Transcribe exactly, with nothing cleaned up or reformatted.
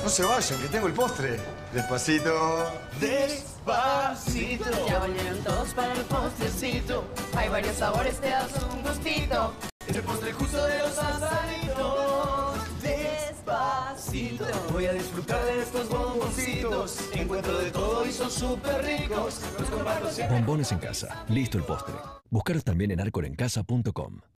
No se vayan, que tengo el postre. Despacito. Despacito. Ya volvieron todos para el postrecito. Hay varios sabores, te das un gustito. Es el postre justo de los asaditos. Despacito. Voy a disfrutar de estos bomboncitos. Encuentro de todo y son súper ricos. Los comparto siempre. Bombones en casa. Listo el postre. Buscar también en arcorencasa punto com.